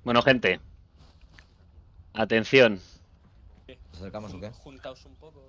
Bueno, gente, atención. ¿Nos acercamos o qué? Juntaos un poco.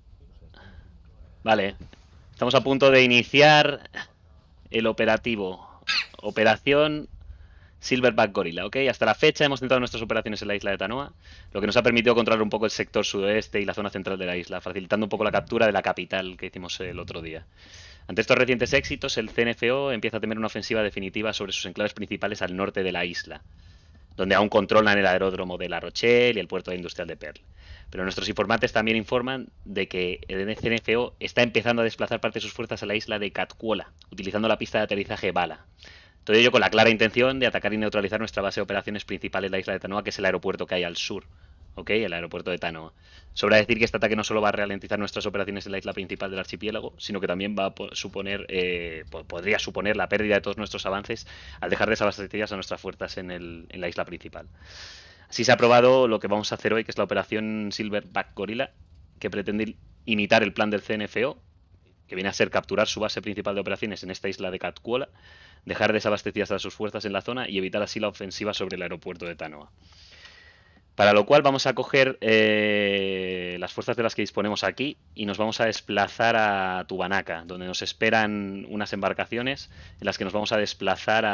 Vale, estamos a punto de iniciar el operativo. Operación Silverback Gorilla, ¿ok? Hasta la fecha hemos centrado nuestras operaciones en la isla de Tanoa, lo que nos ha permitido controlar un poco el sector sudoeste y la zona central de la isla, facilitando un poco la captura de la capital que hicimos el otro día. Ante estos recientes éxitos, el CNFO empieza a temer una ofensiva definitiva sobre sus enclaves principales al norte de la isla, donde aún controlan el aeródromo de La Rochelle y el puerto industrial de Perl. Pero nuestros informantes también informan de que el CNFO está empezando a desplazar parte de sus fuerzas a la isla de Katkuola, utilizando la pista de aterrizaje Bala. Todo ello con la clara intención de atacar y neutralizar nuestra base de operaciones principal en la isla de Tanoa, que es el aeropuerto que hay al sur. ¿Ok? El aeropuerto de Tanoa. Sobra decir que este ataque no solo va a ralentizar nuestras operaciones en la isla principal del archipiélago, sino que también va a suponer, podría suponer la pérdida de todos nuestros avances al dejar desabastecidas a nuestras fuerzas en la isla principal. Así se ha aprobado lo que vamos a hacer hoy, que es la operación Silverback Gorilla, que pretende imitar el plan del CNFO, que viene a ser capturar su base principal de operaciones en esta isla de Katkuola, dejar desabastecidas a sus fuerzas en la zona y evitar así la ofensiva sobre el aeropuerto de Tanoa. Para lo cual vamos a coger las fuerzas de las que disponemos aquí y nos vamos a desplazar a Tubanaka, donde nos esperan unas embarcaciones en las que nos vamos a desplazar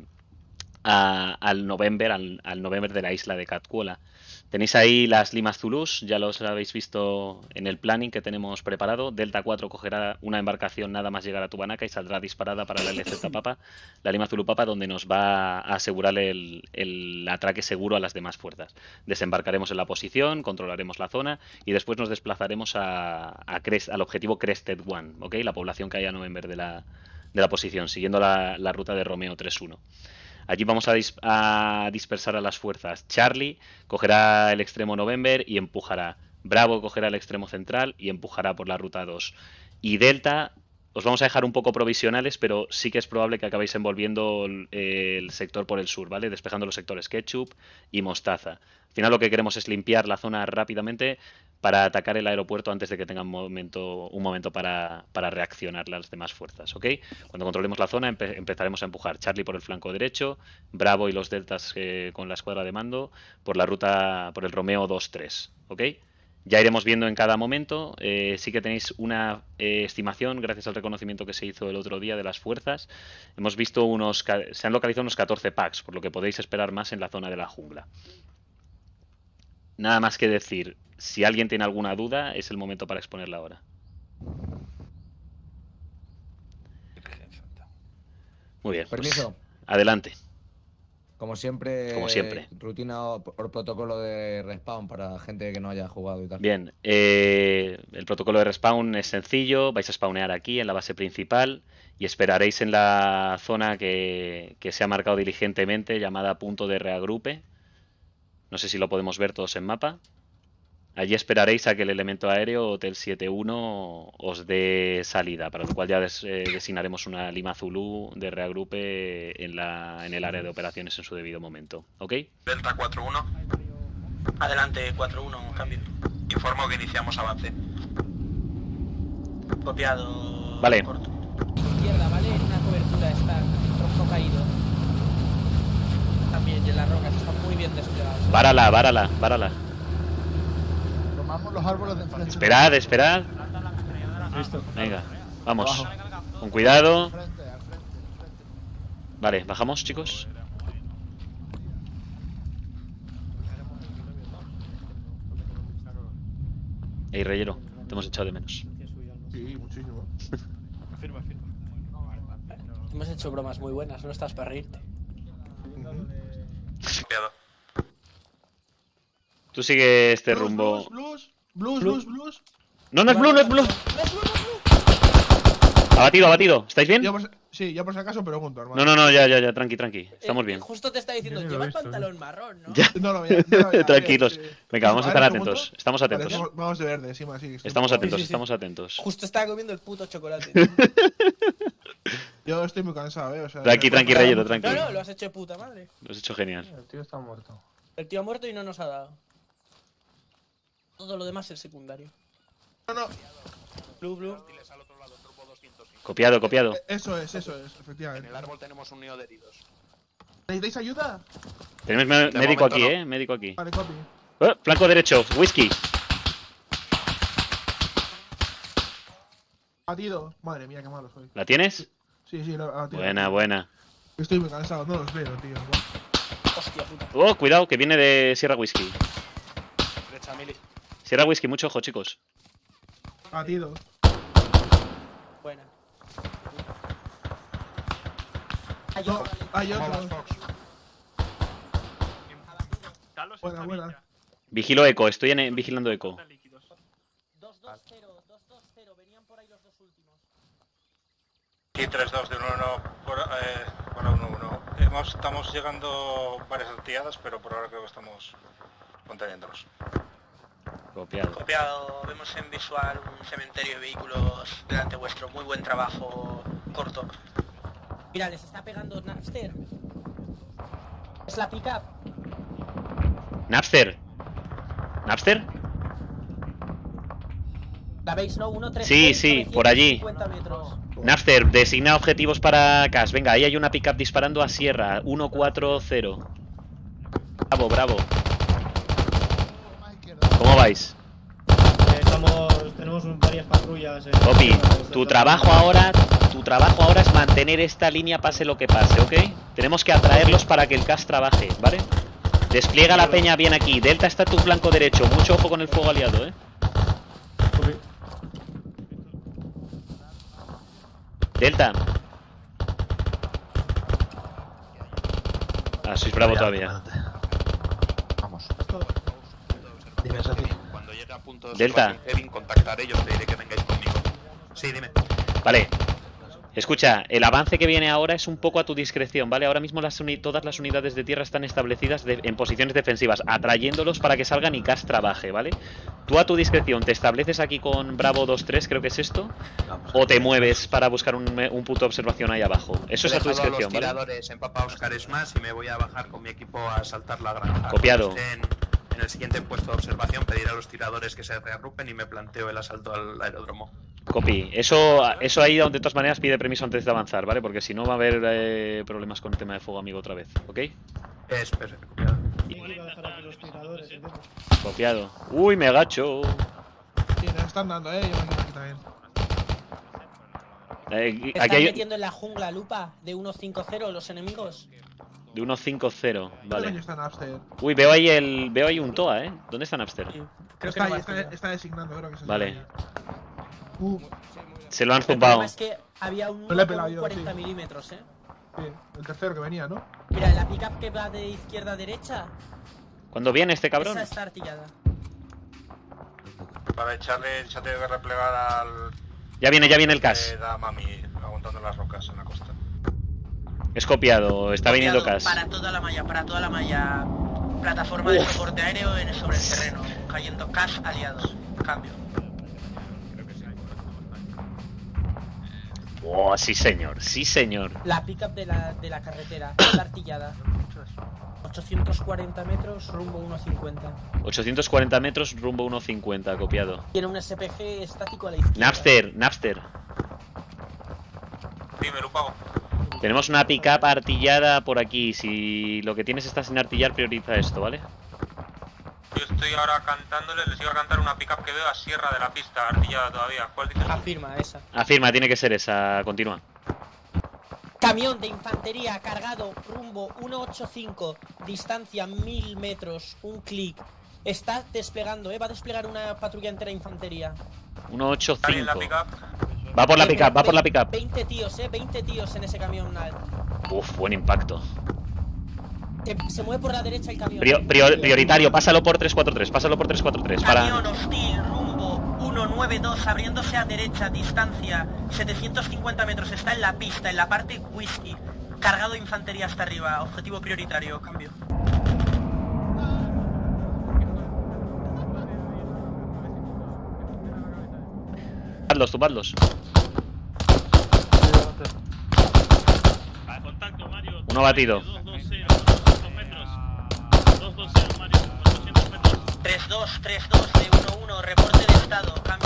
al November de la isla de Katkuola. Tenéis ahí las Limas Zulus, ya los habéis visto en el planning que tenemos preparado. Delta 4 cogerá una embarcación nada más llegar a Tubanaka y saldrá disparada para la LZ Papa, la Lima Zulu Papa, donde nos va a asegurar el atraque seguro a las demás fuerzas. Desembarcaremos en la posición, controlaremos la zona y después nos desplazaremos al objetivo Crested One, ¿ok? La población que hay a November de la posición, siguiendo la ruta de Romeo 31. Allí vamos a dispersar a las fuerzas. Charlie cogerá el extremo November y empujará. Bravo cogerá el extremo central y empujará por la ruta 2. Y Delta os vamos a dejar un poco provisionales, pero sí que es probable que acabéis envolviendo el sector por el sur, ¿vale? Despejando los sectores Ketchup y Mostaza. Al final lo que queremos es limpiar la zona rápidamente para atacar el aeropuerto antes de que tengan un momento para reaccionar las demás fuerzas, ¿ok? Cuando controlemos la zona empezaremos a empujar Charlie por el flanco derecho, Bravo y los deltas con la escuadra de mando por la ruta, por el Romeo 2-3, ¿ok? Ya iremos viendo en cada momento. Sí que tenéis una estimación, gracias al reconocimiento que se hizo el otro día de las fuerzas. Hemos visto se han localizado unos 14 packs, por lo que podéis esperar más en la zona de la jungla. Nada más que decir, si alguien tiene alguna duda, es el momento para exponerla ahora. Muy bien. Permiso. Pues, adelante. Como siempre, rutina o protocolo de respawn para gente que no haya jugado y tal. Bien, el protocolo de respawn es sencillo. Vais a spawnear aquí en la base principal y esperaréis en la zona que se ha marcado diligentemente, llamada punto de reagrupe. No sé si lo podemos ver todos en mapa. Allí esperaréis a que el elemento aéreo Hotel 71 os dé salida, para lo cual ya designaremos una Lima Zulu de reagrupe en el área de operaciones en su debido momento. ¿Ok? Delta 4-1. Adelante, 4-1, cambio. Informo que iniciamos avance. Copiado. Vale. Corto. Izquierda, ¿vale? Una cobertura está, tronco caído. También, y en las rocas están muy bien desplegadas. Várala. Tomamos los árboles de enfrente. Esperad. Listo. Venga, vamos. Abajo. Con cuidado. Al frente. Vale, bajamos, chicos. Ey, Reyero, te hemos echado de menos. Sí, muchísimo. Hemos hecho bromas muy buenas, no estás para reírte. Copiado. Tú sigue este Blues, rumbo. Blues. No es blue. Abatido. ¿Estáis bien? Sí, ya por si acaso pregunto, hermano. No, ya, tranqui. Estamos bien. Justo te está diciendo, lleva el pantalón marrón, ¿no? Ya. No lo veía. Tranquilos. Sí. Venga, vamos a estar Vale, atentos. ¿cómo? Estamos atentos. Vale, vamos de verde, encima, sí. Estamos atentos, Sí. estamos atentos. Justo estaba comiendo el puto chocolate. Yo estoy muy cansado, O sea, Tranqui, Reyero, tranqui. No, lo has hecho de puta madre. Lo has hecho genial. El tío está muerto. El tío ha muerto y no nos ha dado. Todo lo demás es secundario. No. Blue. Copiado. Eso es, En efectivamente. el árbol tenemos un nido de heridos. ¿Necesitáis ayuda? Tenemos médico aquí, médico aquí. Vale, copy. Flanco derecho, whisky. Batido. Madre mía, qué malo soy. ¿La tienes? Sí, lo he batido. Buena, buena. Estoy muy cansado, no los veo, tío. Hostia puta. Oh, cuidado, que viene de Sierra Whisky. Derecha, Mili. Sierra Whisky, mucho ojo, chicos. Batido. Buena. No, hay otro. Carlos Buena, está buena. bien ya. Vigilo eco, estoy vigilando eco. 2-2-0, 2-2-0. Venían por ahí los dos últimos. Sí, 3-2 de 1-1 por 1-1. Estamos llegando varias artilladas, pero por ahora creo que estamos conteniéndolos. Copiado. Copiado, vemos en visual un cementerio de vehículos delante vuestro. Muy buen trabajo, corto. Mira, les está pegando Napster. Es la pickup. Napster. ¿Napster? ¿La veis, no? 1-3. Sí, por allí. 50 metros. Napster, designa objetivos para CAS. Venga, ahí hay una pickup disparando a Sierra. 1-4-0. Bravo, bravo. ¿Cómo vais? Tenemos varias patrullas. Copy, tu trabajo ahora es mantener esta línea pase lo que pase, ¿ok? Tenemos que atraerlos para que el CAS trabaje, ¿vale? Despliega la peña bien aquí. Delta está a tu flanco derecho. Mucho ojo con el fuego aliado, ¿eh? Delta. Ah, sois bravo todavía. Vamos. Dime, Sofi. Cuando llegue a punto de Delta. observación Kevin, contactaré y os pediré que vengáis conmigo. Sí, dime. Vale. Escucha, el avance que viene ahora es un poco a tu discreción, ¿vale? Ahora mismo todas las unidades de tierra están establecidas en posiciones defensivas, atrayéndolos para que salgan y CAS trabaje, ¿vale? Tú a tu discreción te estableces aquí con Bravo 2-3, creo que es esto, o te mueves para buscar un punto de observación ahí abajo. Eso es a tu discreción, ¿vale? Los tiradores en Papa Oscar es más y me voy a bajar con mi equipo a asaltar la granja. Copiado. Cuando estén en el siguiente puesto de observación pediré a los tiradores que se reagrupen y me planteo el asalto al aeródromo. Copy. Eso ahí de todas maneras pide permiso antes de avanzar, ¿vale? Porque si no va a haber problemas con el tema de fuego amigo otra vez, ¿ok? Es perfecto, copiado. Copiado. Uy, me agacho. Sí, nos están dando, yo me quedo aquí también. Están Aquí hay metiendo en la jungla, Lupa, de 1-5-0 los enemigos. de 1-5-0, ¿Dónde vale. está Napster? Uy, veo ahí un TOA, ¿eh? ¿Dónde está Napster? Creo Está que ahí, no va a está designando, creo que se Vale. ahí. Se lo han El problema zumbado. es que había un No le he pelado yo, 40 sí. milímetros, Sí, el tercero que venía, ¿no? Mira, la pickup que va de izquierda a derecha, ¿Cuándo viene este cabrón? esa está artillada. Para echarle, ya tengo que replegar al... Ya viene el CAS. Da mami aguantando las rocas en la costa. Es copiado, está viniendo Copiado, CAS. Para toda la malla. Plataforma de soporte aéreo sobre el terreno. Cayendo CAS aliados. Cambio. Oh, sí señor, sí señor. La pickup de la carretera, está artillada. 840 metros, rumbo 1.50. 840 metros, rumbo 1.50, copiado. Tiene un SPG estático a la izquierda. Napster. Dime, lo pago. Tenemos una pickup artillada por aquí. Si lo que tienes está sin artillar, prioriza esto, ¿vale? Yo estoy ahora cantándole, les iba a cantar una pickup que veo a Sierra de la pista, artillada todavía. ¿Cuál dices? Afirma, esa. Afirma, tiene que ser esa. Continúa. Camión de infantería cargado, rumbo 185, distancia 1000 metros, un clic. Está desplegando, va a desplegar una patrulla entera de infantería. ¿Alguien en la 185. pickup? Va por la pickup, 20 tíos, 20 tíos en ese camión. Uf, buen impacto. Se mueve por la derecha el camión. Prioritario, pásalo por 343, Camión hostil, rumbo 192, abriéndose a derecha, distancia 750 metros. Está en la pista, en la parte whisky. Cargado de infantería hasta arriba. Objetivo prioritario, cambio. Tumbadlos. Contacto, Mario. Uno batido. 220, 800 metros. 220, Mario. 800 metros. 3-2 de 1-1, reporte de estado, cambio.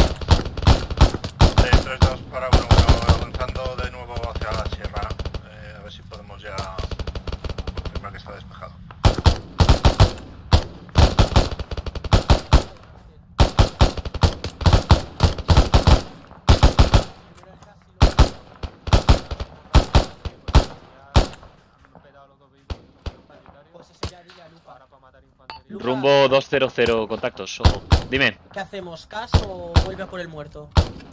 3-2 para 1-1, avanzando de nuevo hacia la sierra. A ver si podemos ya Rumbo 200, contactos, ojo. Dime. ¿Qué hacemos? ¿Cas o vuelve a por el muerto?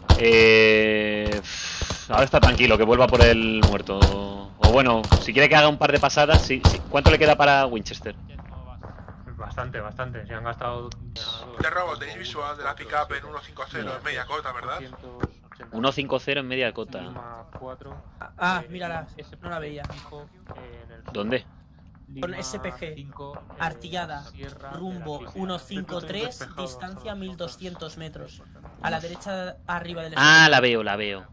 Ahora está tranquilo, que vuelva por el muerto. O bueno, si quiere que haga un par de pasadas, sí. ¿Cuánto le queda para Winchester? Bastante. Se han gastado... De robo, tenéis visual de la pick-up en 150 en media cota, ¿verdad? 150 en media cota. Mírala, no la veía. ¿Dónde? Con SPG, artillada, rumbo 153, distancia 1200 metros. A la derecha, arriba del... Ah, la veo.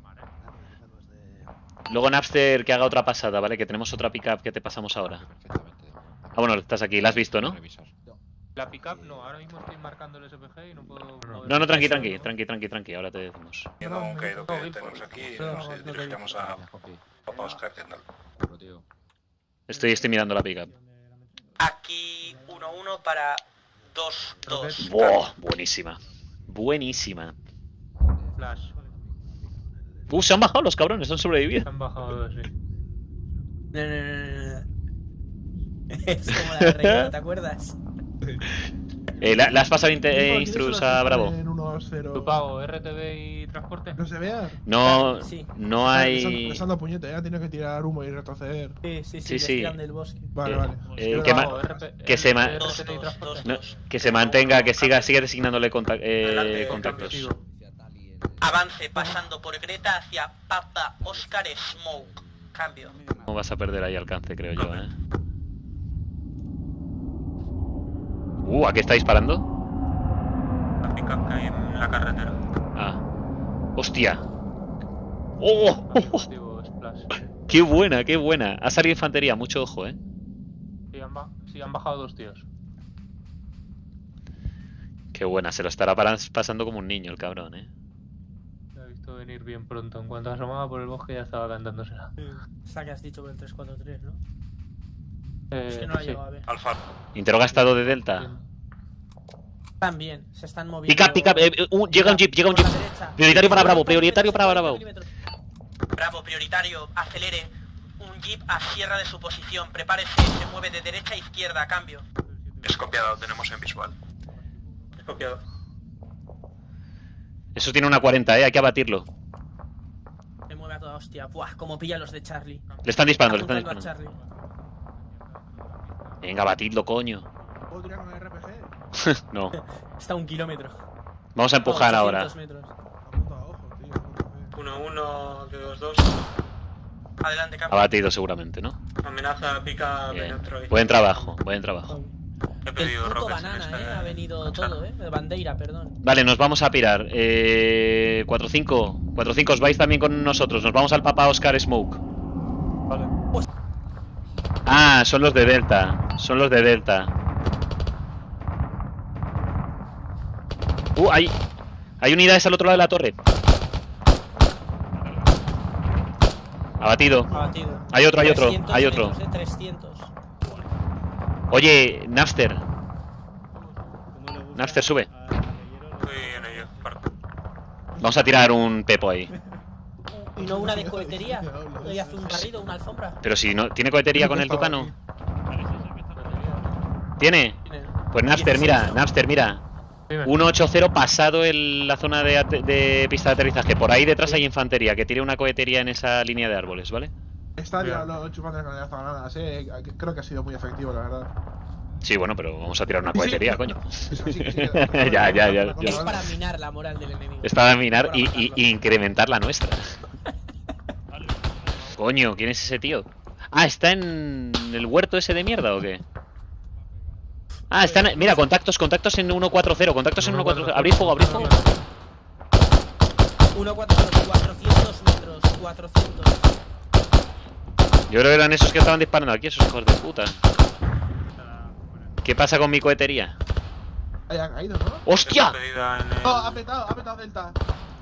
Luego Napster que haga otra pasada, ¿vale? Que tenemos otra pickup que te pasamos ahora. Ah, bueno, estás aquí, la has visto, ¿no? La pickup no, ahora mismo estoy marcando el SPG y no puedo... No, tranqui, ahora te decimos. No, que lo que tenemos aquí, nos dirigiremos a Papa Oscar Kendall. Estoy mirando la pickup. Aquí 1-1 para 2-2. ¡Buah! Buenísima. Flash. Se han bajado los cabrones, han sobrevivido. Se han bajado, sí. No. Es como la de Rey, ¿te acuerdas? ¿Le has pasado instrus a Bravo? ¿Tu pago RTV y transporte? ¿No se vea? No, Sí. no hay... Les han dado puñete, ha tenido que tirar humo y retroceder. Sí, Sí. les tiran del bosque. Vale. Que se mantenga, que siga designándole contactos. Avance pasando por Greta hacia Papa Oscar Smoke. Cambio. No vas a perder ahí alcance, creo yo, ¿eh? ¿A qué está disparando? La pick-up que hay en la carretera. Ah. ¡Hostia! ¡Oh! ¡Qué buena! Ha salido infantería, mucho ojo, ¿eh? Sí, han bajado 2 tíos. Qué buena, se lo estará pasando como un niño el cabrón, ¿eh? Lo he visto venir bien pronto. En cuanto asomaba por el bosque ya estaba cantándosela. Esa que has dicho por el 343, ¿no? Es que no la llevo a ver. Alfa. Interroga estado de Delta. También, se están moviendo. Pick up. Llega un jeep. Prioritario para Bravo. Bravo, prioritario, acelere. Un jeep a sierra de su posición. Prepárese, se mueve de derecha a izquierda, cambio. Es copiado, tenemos en visual. Es copiado. Eso tiene una 40, hay que abatirlo. Se mueve a toda hostia. Buah, como pilla los de Charlie. Le están disparando, Apuntando a Charlie. Venga, batidlo, coño. ¿Puedo tirar con el RPG? No. Está a 1 kilómetro. Vamos a empujar ahora. Metros. Apunta a ojo, tío. 1-1 de 2-2. Adelante, cambio. Abatido seguramente, ¿no? Amenaza, pica, Bien. Troy. Buen trabajo. He El pedido puto rockets en banana, ha venido todo, de Bandeira, perdón. Vale, nos vamos a pirar. 4-5, os vais también con nosotros. Nos vamos al Papa Oscar Smoke. Vale. Ah, son los de Delta. Hay unidades al otro lado de la torre. Abatido. Hay otro. 300. Oye, Napster, sube. Estoy en ello, parto. Vamos a tirar un pepo ahí. ¿Y no una de cohetería? ¿Y hace un barrido, una alfombra? Pero si no, ¿tiene cohetería con el Tucano? ¿Tiene? Pues Napster, mira. 180 pasado en la zona de pista de aterrizaje. Por ahí detrás hay infantería, que tiene una cohetería en esa línea de árboles, ¿vale? Está tirando chupando con las granadas, creo que ha sido muy efectivo, la verdad. Sí, bueno, pero vamos a tirar una cohetería, coño. Ya. Es para minar la moral del enemigo. Es para minar y incrementar la nuestra. Coño, ¿quién es ese tío? Ah, ¿está en el huerto ese de mierda o qué? Ah, están... Mira, contactos en 140, Abrid fuego. 400 metros, 400. Yo creo que eran esos que estaban disparando aquí, esos hijos de puta. ¿Qué pasa con mi cohetería? Ha caído, ¿no? ¡Hostia! No, ha petado Delta.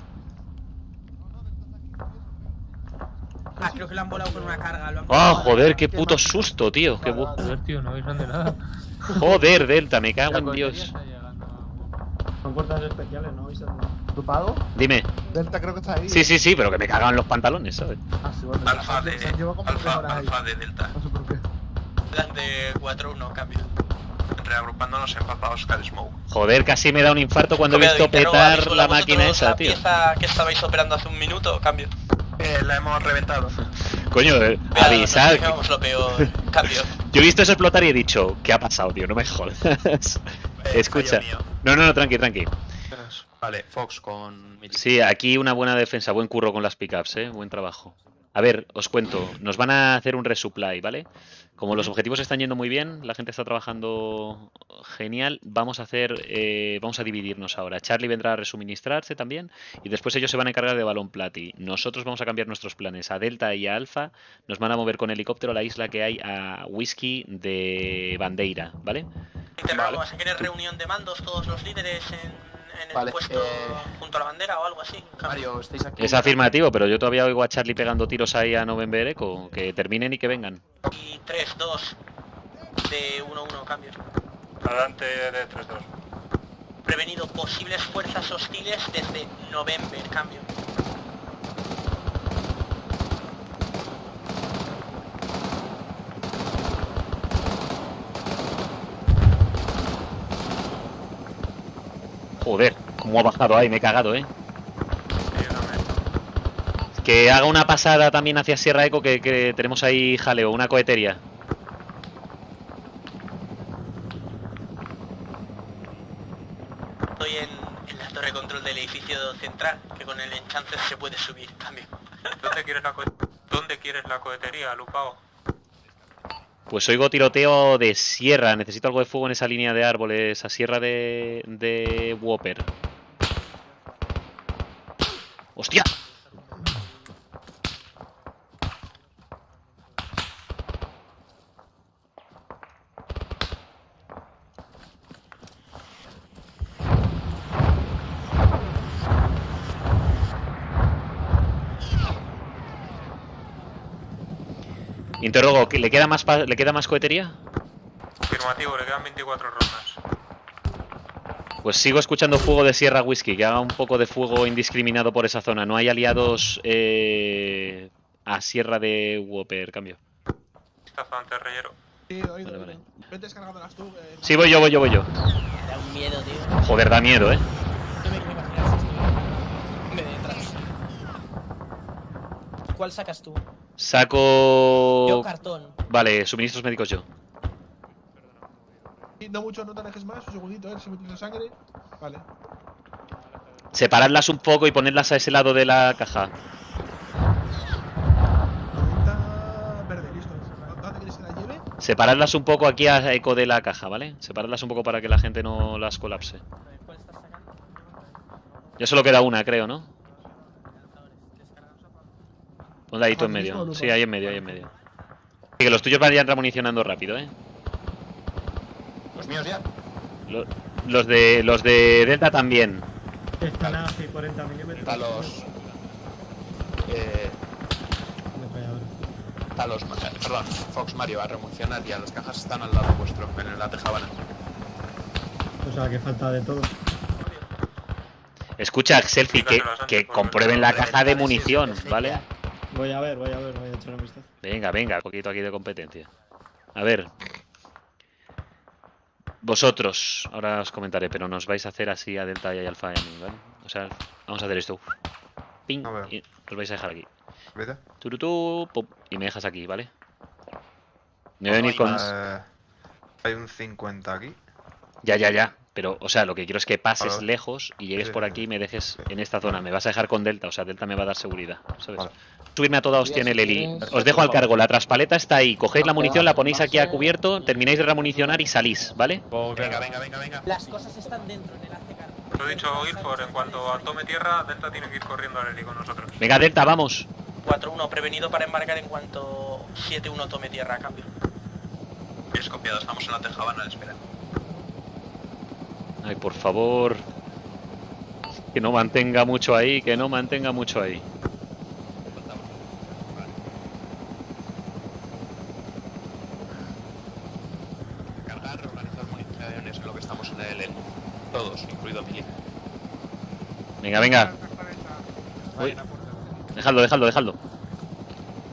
Creo que lo han volado con una carga. ¡Ah, joder, qué puto susto, tío! Joder, tío, no avisan de nada. Joder, Delta, me cago en Dios. Son fuerzas especiales, ¿no? ¿Tu pago? Dime. Delta creo que está ahí. Sí, pero que me cagaban los pantalones, ¿sabes? Sí, bueno, Alfa de Delta. Plan de 4-1, cambio. Reagrupándonos en Papa Oscar Smoke. Joder, casi me da un infarto cuando he visto petar la máquina esa, tío. ¿La pieza que estabais operando hace un minuto? Cambio. La hemos reventado. Coño, avisad. Nos lo peor. Cambio. Yo he visto eso explotar y he dicho, ¿qué ha pasado, tío? No me jodas. Escucha. No, tranqui. Vale, Fox con... Sí, aquí una buena defensa, buen curro con las pickups, buen trabajo. A ver, os cuento, nos van a hacer un resupply, ¿vale? Como los objetivos están yendo muy bien, la gente está trabajando genial, vamos a dividirnos ahora. Charlie vendrá a resuministrarse también y después ellos se van a encargar de Balón Plati. Nosotros vamos a cambiar nuestros planes. A Delta y a Alpha nos van a mover con helicóptero a la isla que hay a Whisky de Bandeira, ¿vale? ¿Vas a querer reunión de mandos todos los líderes en el puesto junto a la bandera o algo así? Mario, estáis aquí. Es afirmativo, pero yo todavía oigo a Charlie pegando tiros ahí a November Echo. Que terminen y que vengan. Y 3-2 de 1-1, cambio. Adelante de 3-2. Prevenido posibles fuerzas hostiles desde November, cambio. Joder, cómo ha bajado ahí, me he cagado, Que haga una pasada también hacia Sierra Eco, que tenemos ahí jaleo, una cohetería. Estoy en la torre control del edificio central, que con el enchance se puede subir, cambio. ¿Dónde quieres la cohetería, Lupao? Pues oigo tiroteo de sierra, necesito algo de fuego en esa línea de árboles, a sierra de Whopper. ¡Hostia! Interrogo, ¿le queda más cohetería? Afirmativo, le quedan 24 rondas. Pues sigo escuchando fuego de Sierra Whisky, que haga un poco de fuego indiscriminado por esa zona. No hay aliados a Sierra de Whopper, cambio. Antes, Reyero. Sí, oído. Vale. Vete descargándolas tú. Sí, voy yo. Da un miedo, tío. Joder, da miedo, No me quiero imaginar si estoy de detrás. ¿Cuál sacas tú? Saco... Yo cartón. Vale, suministros médicos yo. No mucho, no te alejes más. Un segundito, si me tienes sangre. Vale. Separadlas un poco y ponedlas a ese lado de la caja. 90 verde, listo. ¿Dónde quieres que la lleve? Separadlas un poco aquí a eco de la caja, ¿vale? Separadlas un poco para que la gente no las colapse. Ya solo queda una, creo, ¿no? Ponla ahí tú en medio. Sí, ahí en medio, Y que los tuyos vayan remunicionando rápido, Los míos ya. Los de Delta también. Están a 40 milímetros. Está los... Perdón, Fox, Mario, a remunicionar ya. Las cajas están al lado vuestro, en la tejabana. O sea, que falta de todo. Escucha, Selfie, que comprueben la caja de munición, ¿vale? Voy a echar un vistazo. Venga, poquito aquí de competencia. A ver. Vosotros, ahora os comentaré, pero nos vais a hacer así a Delta y a Alpha y a mí, ¿vale? O sea, vamos a hacer esto. Ping, y os vais a dejar aquí. Turutú, pum, y me dejas aquí, ¿vale? Me voy a venir con... Hay un 50 aquí. Ya. Pero, o sea, lo que quiero es que pases lejos y llegues por aquí y me dejes en esta zona. Me vas a dejar con Delta, o sea, Delta me va a dar seguridad, ¿sabes? Subirme a toda hostia en el heli. Os dejo al cargo, la traspaleta está ahí. Cogéis la munición, la ponéis aquí a cubierto, termináis de remunicionar y salís, ¿vale? Venga. Las cosas están dentro en el ACK. Os he dicho Ilfor, en cuanto tome tierra, Delta tiene que ir corriendo al heli con nosotros. Venga, Delta, vamos. 4-1, prevenido para embarcar en cuanto 7-1 tome tierra, a cambio. Es copiado, estamos en la tejabana de espera. Ay, por favor. Que no mantenga mucho ahí, Cargar, reorganizar municiones en lo que estamos en el heli. Todos, incluido Mili. Venga. Uy. Dejadlo.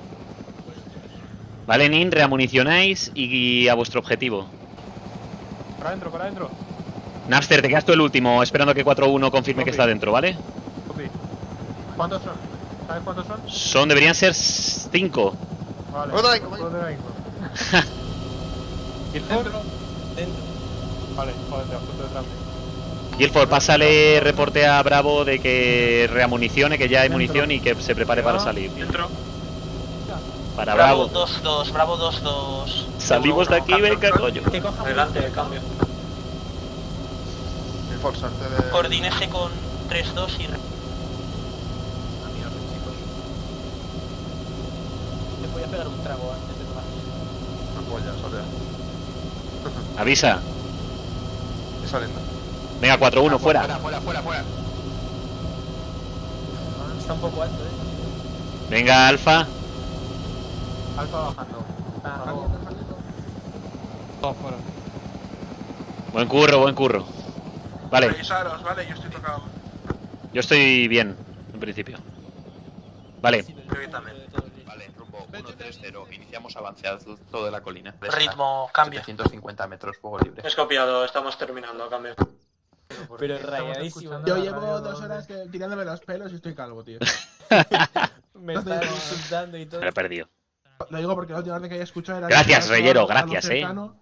Vale, Nin, reamunicionáis y a vuestro objetivo. Por adentro. Napster, te quedas tú el último, esperando a que 4-1 confirme que está dentro, ¿vale? Copy. ¿Cuántos son? ¿Sabes cuántos son? Deberían ser 5. Vale. Dentro. Vale, joder, justo detrás de mí. Guilford, pásale reporte a Bravo de que reamunicione, que ya hay munición y que se prepare para salir. Dentro. Para Bravo. 2-2, Bravo 2-2. Salimos de aquí, venga, coño. Adelante, cambio. Forzarte de... Coordínese con 3-2 y... Te voy a pegar un trago antes de tomar. Apoya, Soria. Avisa. Estoy saliendo. Venga, 4-1, fuera. Fuera. Está un poco alto, Venga, Alfa. Alfa bajando. Todos fuera. Buen curro. Vale, Revisaros, vale, yo estoy tocado. yo estoy bien, en principio. Vale, Yo también. Vale, rumbo 1-3-0. Iniciamos avance a todo de la colina. Ritmo, cambio. 750 metros, fuego libre. Es copiado, estamos terminando, cambio. Pero rayadísimo. Yo llevo 2 horas tirándome los pelos y estoy calvo, tío. Me está insultando y todo. me lo he perdido. Lo digo porque la última vez que haya escuchado era... Gracias, Reyero, a lo gracias, cercano.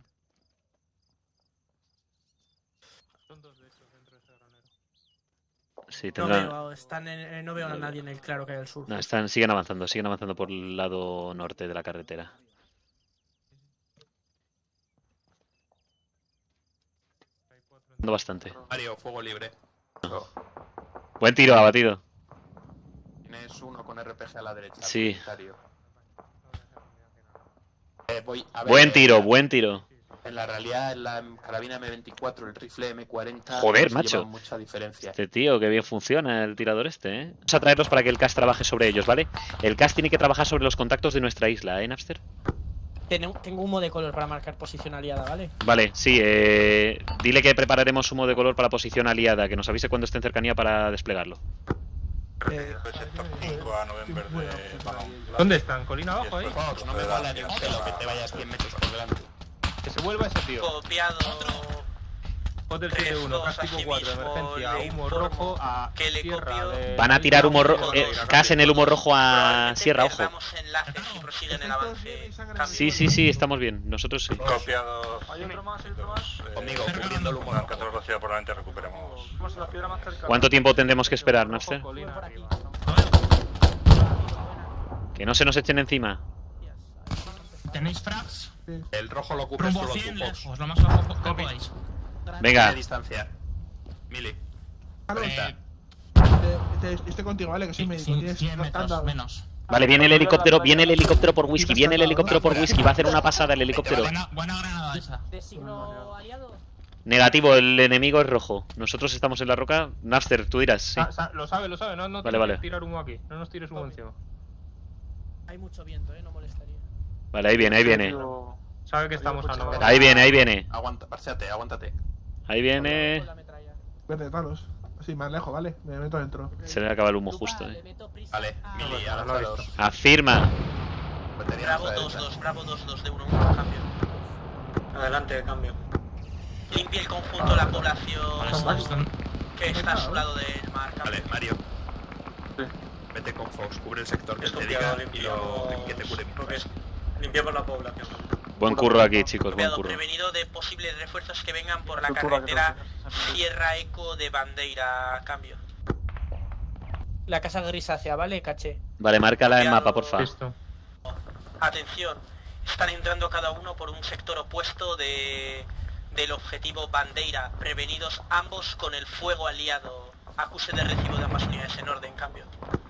Sí, No tendrán... veo, no veo a nadie en el claro que hay al sur. No, siguen avanzando por el lado norte de la carretera. Bastante. Mario, fuego libre. Buen tiro, abatido. Tienes uno con RPG a la derecha. Sí. Prioritario. Voy a ver, Buen tiro. En la realidad, en la carabina M24, el rifle M40... Joder, no se macho. lleva mucha diferencia. Este tío, que bien funciona el tirador este, ¿eh? Vamos a traerlos para que el CAS trabaje sobre ellos, ¿vale? El CAS tiene que trabajar sobre los contactos de nuestra isla, ¿eh, Napster? Tengo humo de color para marcar posición aliada, ¿vale? Vale, sí, dile que prepararemos humo de color para posición aliada, que nos avise cuando esté en cercanía para desplegarlo. Sector 5 a November de Panamá. ¿Dónde están? ¿Colina abajo ahí? Fox, no me mola ni un pelo que te vayas 100 metros por delante. Que se vuelva ese tío. Copiado. Hotel 7-1, Cástico 4, emergencia, humo rojo a que le Sierra copio. de... Van a tirar humo rojo, CAS en el humo rojo a Sierra, ojo. Perdamos enlaces y prosiguen el avance. Sí, estamos bien, nosotros sí. Copiado. Hay otro más. Conmigo, cubriendo el humo rojo. 14 velocidad por delante recuperamos. Vamos a la piedra más cercana. ¿Cuánto tiempo tendremos que esperar, Napster? Colina arriba. Que no se nos echen encima. ¿Tenéis frags? El rojo lo cubres Rumbo solo 100 tú, Fox. lejos, lo más bajo que podáis. Venga. De distancia. Mili. Estoy contigo, ¿vale? Que soy médico. 100 Tienes metros, menos. Vale, viene el helicóptero por whisky, va a hacer una pasada el helicóptero. Buena granada esa. ¿De signo aliado? Negativo, el enemigo es rojo. Nosotros estamos en la roca. Napster, tú dirás, sí. Lo sabe, no Vale, tienes que tirar humo aquí. No nos tires humo encima. Hay mucho viento, no molestaría. Vale, ahí viene. Sabe que estamos a 90. Ahí viene. Aguanta, aguántate. Ahí viene. Vete, Talos. Sí, más lejos, ¿vale? Me meto dentro. Se le acaba el humo justo, Vale, Mili, avanzados. Afirma. Bravo 2-2, Bravo 2-2 de 1-1, cambio. Adelante, cambio. Limpie el conjunto de la población que está a su lado del mar. Cambio. Vale, Mario. Vete con Fox, cubre el sector que te diga y que te cure. Limpiamos la población. Buen curro aquí, chicos, buen curro. Prevenido de posibles refuerzos que vengan por la carretera Sierra Eco de Bandeira. Cambio. La casa grisácea, ¿vale? Caché. Vale, márcala en mapa, porfa. Atención, están entrando cada uno por un sector opuesto del objetivo Bandeira. Prevenidos ambos con el fuego aliado. Acuse de recibo de ambas unidades en orden, cambio.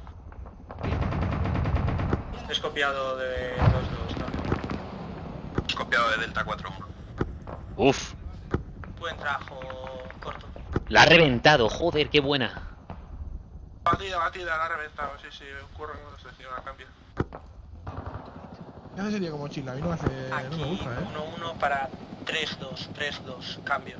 Es copiado de 2-2, cambio. Es copiado de Delta 4-1. Uf. Buen trabajo, corto. La ha reventado, joder, qué buena. Batida, la ha reventado, sí, ocurre en una sección, cambio. ¿Qué hace ese tío como chila? A mí no me hace... Aquí, no me gusta, 1-1 para 3-2, cambio.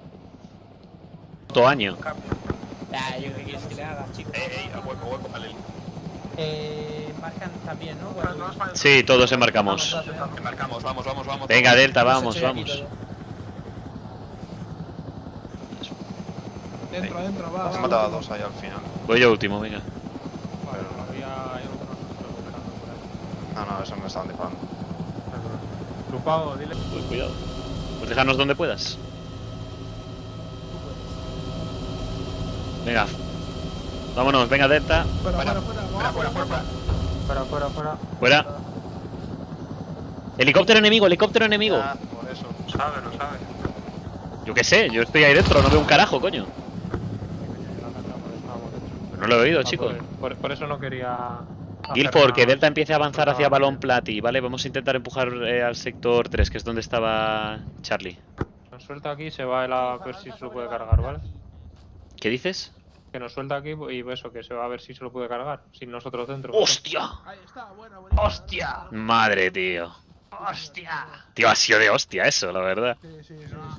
Todo año. Yo qué quieres que le haga, chicos. A hueco, vale. Marcan también, ¿no? Sí, todos embarcamos. Embarcamos, vamos. Venga, Delta, vamos. Dentro, va. Has matado a dos ahí al final. Voy yo último, venga. No, eso me estaban disparando. Grupado, dile. Pues cuidado. Pues déjanos donde puedas. Venga. Vámonos, venga, Delta. Fuera. Fuera. Helicóptero enemigo, helicóptero enemigo. Ya, por eso. Lo sabe. Yo qué sé, yo estoy ahí dentro, no veo un carajo, coño. No lo he oído, chicos. Por eso no quería... Guilford, que Delta empiece a avanzar hacia Balón Plati, ¿vale? Vamos a intentar empujar al sector 3, que es donde estaba Charlie. Nos suelta aquí y se va a ver si se lo puede cargar, ¿vale? ¿Qué dices? Que nos suelta aquí y eso, que se va a ver si se lo puede cargar. Sin nosotros dentro. ¡Hostia! Ahí está, buena. ¡Hostia! Madre, tío. ¡Hostia! Tío, ha sido de hostia eso, la verdad. Sí.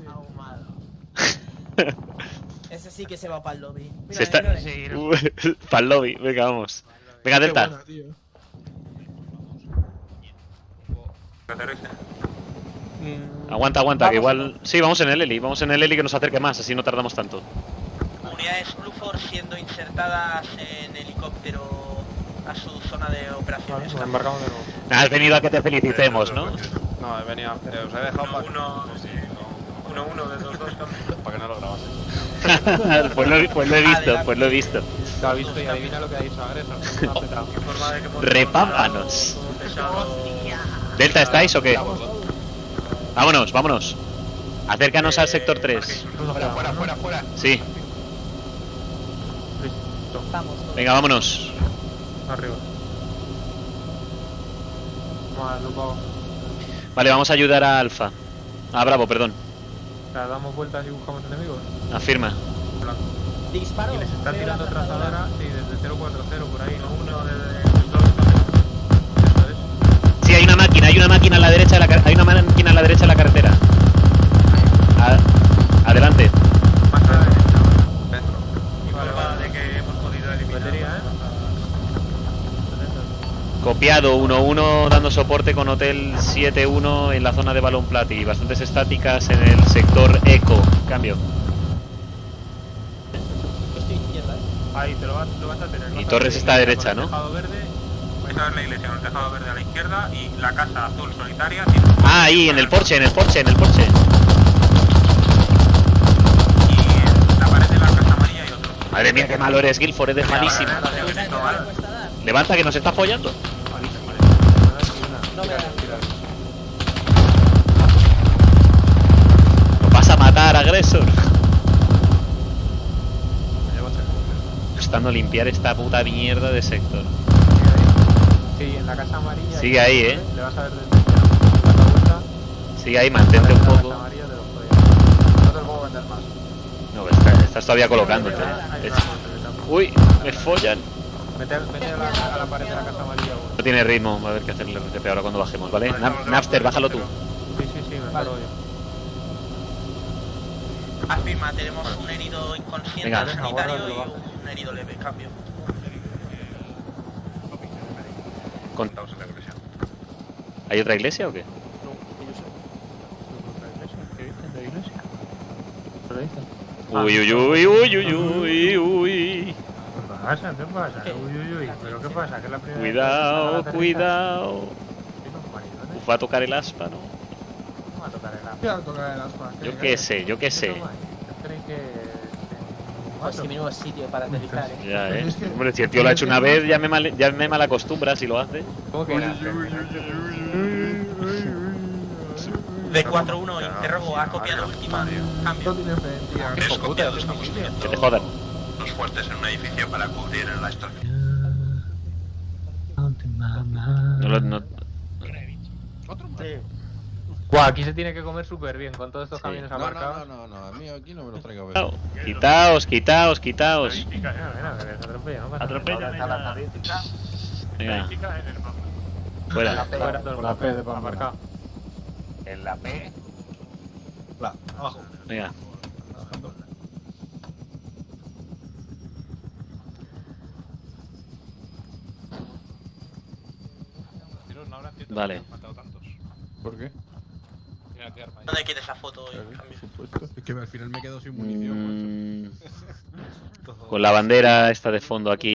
Ese sí que se va para el lobby. Mira, Se está... Para el lobby, venga, vamos. Venga, Delta. Buena, tío. Aguanta, que igual... Sí, vamos en el heli que nos acerque más, así no tardamos tanto. Unidades Blue siendo insertadas en helicóptero a su zona de operaciones. Nos embarcamos de nuevo. Has venido a que te felicitemos, ¿no? No, he venido. Os he dejado para. 1-1 de los dos cambios. Para que no lo grabase. Pues lo he visto. Lo ha visto y adivina lo que ha dicho Agresor. Repámpanos. Delta, ¿estáis o qué? Vámonos. Acércanos al sector 3. Fuera. Sí. Vamos. Venga, vámonos. Arriba. Vamos, Lupao. Vale, vamos a ayudar a Alfa. A Bravo, perdón. Damos vueltas y buscamos enemigos. Afirma. Disparo. Y les está tirando trazadora, sí, desde 040 por ahí, ¿no? Uno desde 2. Eso es. Sí, hay una máquina a la derecha de la carretera. Adelante. Más a la derecha, Dentro. Informa de que hemos podido eliminar. Copiado, 1-1 dando soporte con Hotel 7-1 en la zona de Balón Plati. Bastantes estáticas en el sector Eco. Cambio. Estoy izquierda, Ahí, te lo vas a tener. Y Torres está a derecha, ¿no? Esa es la iglesia, con el tejado verde a la izquierda y la casa azul solitaria. Ah, ahí, en el Porsche. Y la pared de la casa amarilla y otro. Madre mía, qué malo eres, Guilford, eres malísimo. Levanta, que nos está follando. No me da. Nos vas a matar, agresor. Costando limpiar esta puta mierda de sector. Sí, en la casa amarilla. Sigue ahí, Le vas a ver desde Sigue ahí, mantente un poco. No te lo puedo vender más. No, estás todavía colocándote. Uy, me follan. Mete a la pared de la casa amarilla. No tiene ritmo, va a haber que hacerle RCP ahora cuando bajemos, ¿vale? Napster, bájalo tú. Sí, me paro yo. Afirma, tenemos un herido inconsciente Venga. sanitario y un herido leve. Cambio. ¿Hay otra iglesia o qué? Uy. ¿Qué pasa? Uy. ¿Pero qué pasa? ¿Que es la primera Cuidado. Uf, va a tocar el aspa, ¿no? va a tocar el Voy a tocar el aspa. Yo qué sé. ¿Creéis que...? Pues que menudo sitio para aterrizar, Ya, Hombre, si el tío lo ha hecho una vez, ya me malacostumbra si lo hace. ¿Cómo que era? D41, interrogo, ha copiado última. Cambio. No tiene fe, tío. Es copiado, estamos subiendo Que te jodan. los fuertes en un edificio para cubrir la extracción. No. Buah, aquí se tiene que comer súper bien con todos estos camiones aparcados. No, a mí aquí no me lo traigo a ver. Quitaos. Mira, que les atropella, no pasa nada. Venga. Fuera. Fuera todo el mundo. La P de Pamplona. Aparcado. En la P. Abajo. Venga. Pero no habrá cierto Vale. que han matado tantos. ¿Por qué? Mira qué arma. ¿Dónde quieres la foto? En cambio? Es que al final me quedo sin munición, macho. Con la bandera esta de fondo aquí